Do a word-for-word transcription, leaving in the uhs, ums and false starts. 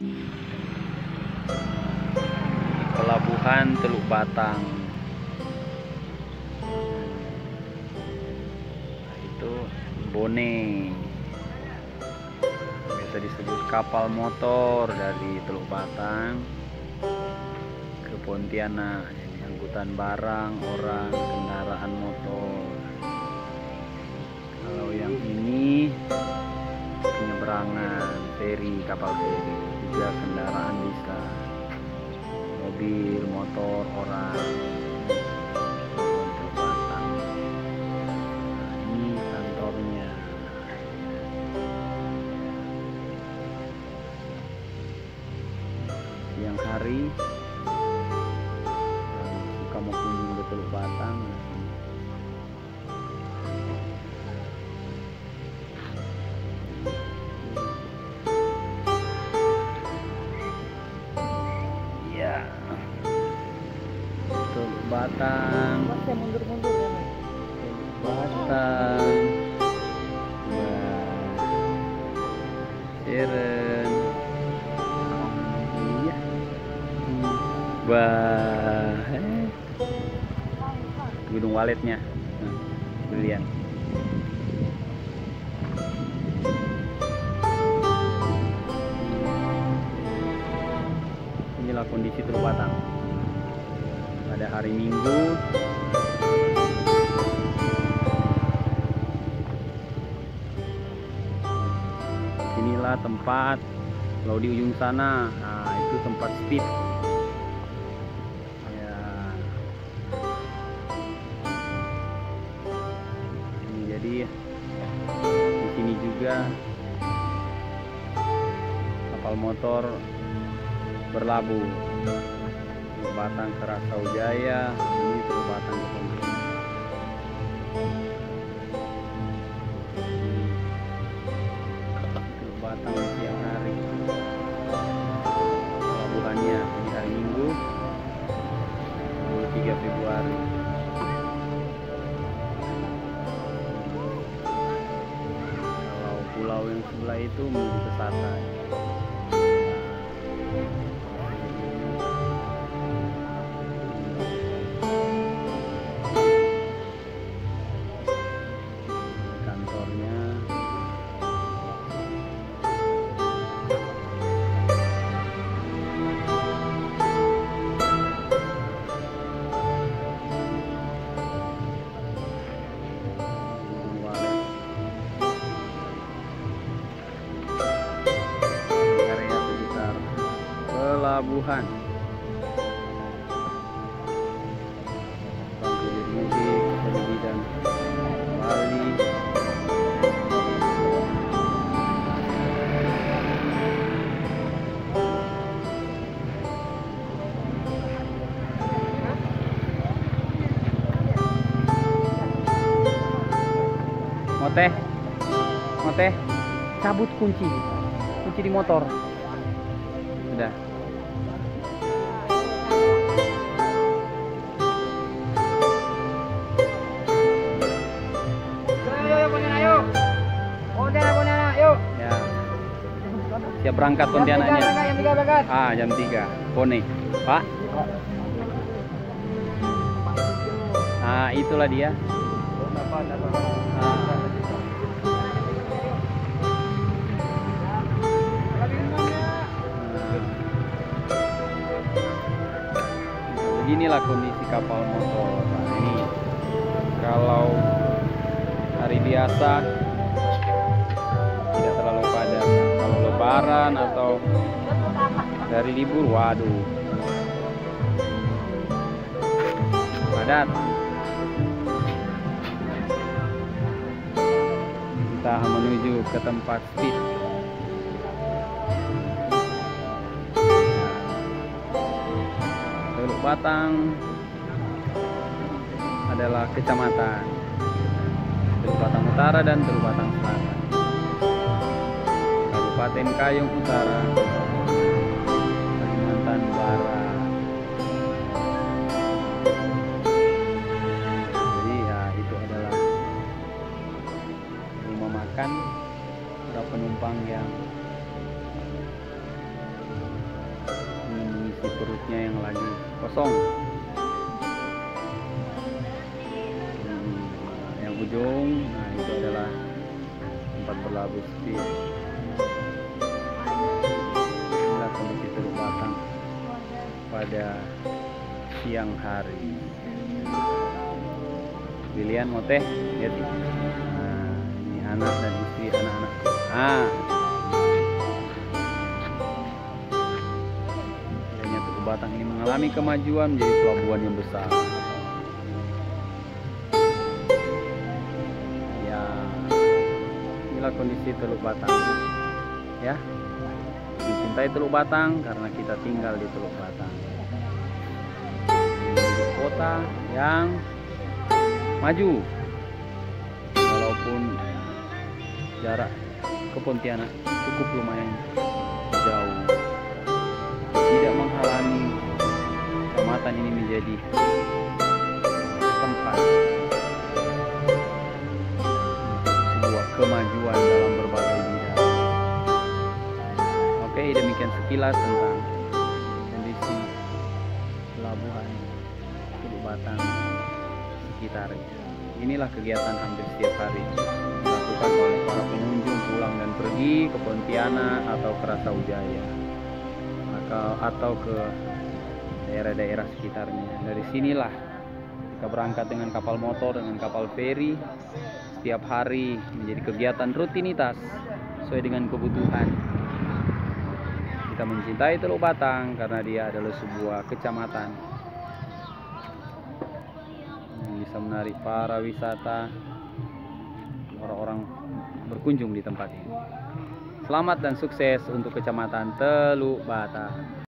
Pelabuhan Teluk Batang. Nah, itu Bone, biasa disebut kapal motor dari Teluk Batang ke Pontianak. Jadi angkutan barang, orang, kendaraan motor. Kalau yang ini penyeberangan feri, kapal feri, juga kendaraan bisa mobil, motor, orang. Teluk Batang. Nah, ini kantornya. Siang hari suka mau kunjung ke Teluk Batang, ya. Teluk Batang, mundur-mundur ya. Batang, Seren, iya, bah, eh. Gunung Waletnya, nah, brilian. Inilah kondisi Teluk Batang pada hari Minggu. Inilah tempat, kalau di ujung sana, nah itu tempat speed. Ya. Ini jadi di sini juga kapal motor berlabuh. Teluk Batang ke Rasaujaya, ini Teluk Batang ke Pontianak. Teluk Batang di siang hari. Pelabuhannya di hari Minggu, dua puluh tiga Februari. Kalau pulau yang sebelah itu menuju ke Satai. Kantornya. Gunung Walet. Area sekitar pelabuhan. Bangku musik, Bali dan Bali. Moteh, moteh, cabut kunci, kunci di motor. Sudah. Ya. Siap berangkat Pontianaknya. Ah, jam tiga. Bone. Pak. Ah, itulah dia. Ah. Beginilah kondisi kapal motor. Nah, ini kalau hari biasa tidak terlalu padat. Kalau lebaran atau dari libur, waduh, padat. Kita menuju ke tempat speed. Teluk Batang adalah kecamatan Teluk Batang Utara dan Teluk Batang Selatan, Kabupaten Kayong Utara, Kalimantan Barat. Jadi ya, itu adalah rumah makan para penumpang yang perutnya yang lagi kosong. Yang ujung, nah itu adalah tempat berlabuh sepi. Inilah kondisi Teluk Batang pada siang hari. Pilihan mau teh, lihat nih. Nah, ini anak dan istri anak-anak. Nah, kiranya Teluk Batang ini mengalami kemajuan menjadi pelabuhan yang besar. Ya, inilah kondisi Teluk Batang. Ya, dicintai Teluk Batang karena kita tinggal di Teluk Batang. Di kota yang maju, walaupun jarak ke Pontianak cukup lumayan jauh, tidak menghalangi kecamatan ini menjadi tempat sebuah kemajuan dalam berbagai bidang. Oke, demikian sekilas tentang kondisi pelabuhan Teluk Batang sekitarnya. Inilah kegiatan hampir setiap hari dilakukan oleh para pengunjung pulang dan pergi ke Pontianak atau ke Rasawijaya atau, atau ke daerah-daerah sekitarnya. Dari sinilah kita berangkat dengan kapal motor, dengan kapal feri setiap hari menjadi kegiatan rutinitas sesuai dengan kebutuhan. Kita mencintai Teluk Batang karena dia adalah sebuah kecamatan yang bisa menarik para wisata, orang-orang berkunjung di tempat ini. Selamat dan sukses untuk Kecamatan Teluk Batang.